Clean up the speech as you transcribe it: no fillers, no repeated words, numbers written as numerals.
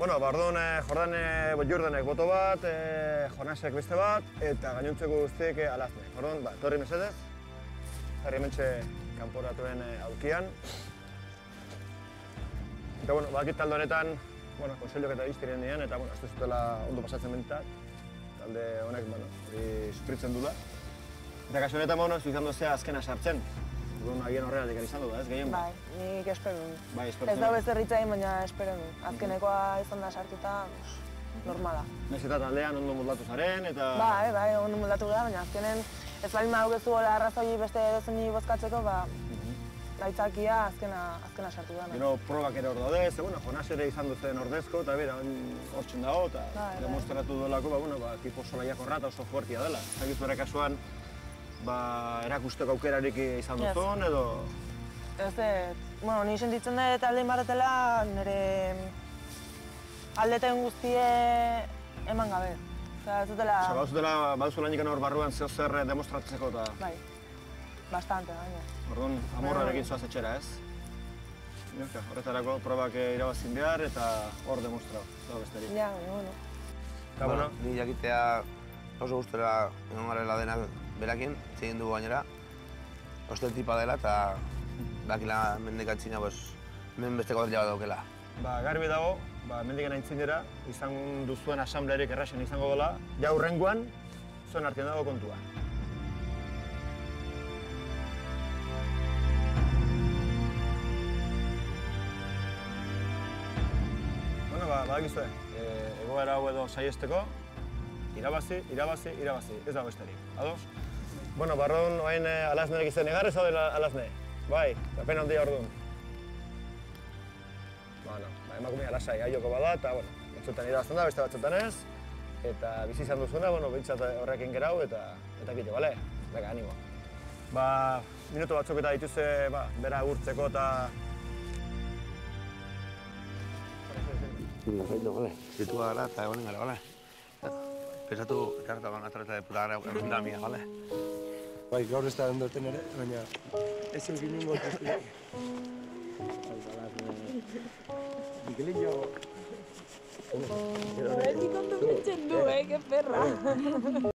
Bueno, orduan Jordanek boto bat, Jonasek beste bat, eta gainontzeko guztiek Alazne. Orduan, torri mesedez, jarri hementxe kanporatuen aurkian. Eta, bueno, bakit talde honetan, konseilok eta iztiren dian, eta, ez duzutela ondo pasatzen bentat. Talde honek, sufritzen dula. Eta kasu honetan, izan duzea azkena sartzen. Orduan, agian horregatik izan du da, ez gehien bat? Bai, nik espero dut. Bai, espero Ez dago ez erritzain, baina espero dut. Azkenekoa izan da sartuta, normala. Naiz eta taldean ondo moldatu zaren, eta... Bai, ondo moldatu gara, baina azkenen ez baldin badaukezu arrazoi beste edozeni bozkatzeko, gaitzakia azkena sartu da. Gero probak ere hor daude, Jonas ere izan duzen ordezko, eta bera, hortzen dago, eta demostratu duelako, tipo solaiako rata oso fuertia dela. Zagizu ere kasuan, erakusteko aukerarik izan duzun, edo... Ez, ni sentitzen dut aldein baretela, nire aldeten guztie eman gabe. Ez dutela... Baduzu lanik hor barruan zeo zer demostratzeko eta... Bai, bastante, baina. Orduan, amorrarekin zoaz etxera, ez? Horretarako probak irabazin behar eta hor demostrau, zau besterik. Ja, bueno. Eta, bueno, ni jakitea oso gustora egon garela denak berakin, egin dugu gainera. Oste tipa dela eta bakila mendekatzina hemen beste kuadrilla bat daukela. Garbi dago, mendiken aintzinera, izan duzuen asamblearik errasen izango dela, ja hurrengoan, zuen artean dago kontua. Badakizue, egoera hau edo saiesteko, irabazi, ez dago besterik. Ados? Barron, oain Alaznenek izan egarrez hau dela Alazne. Bai, pena handia orduan. Emakumea lasai aioko bada, eta batzutan irabazten da, beste batzutan ez. Eta bizi izan duzuna, bintzat horrekin gerau eta kito, bale? Beka, animo. Minutu batzuk eta dituze, bera agurtzeko eta... Vale. Situa gara eta egonen gara, bale? Pensatu, ekarretagoan atreta de puta gara egun da mia, bale? Bai, gaur ez da ondoten ere, baina ez egin ningo guztiak. Miguelillo... A ver si cuando me echen que perra.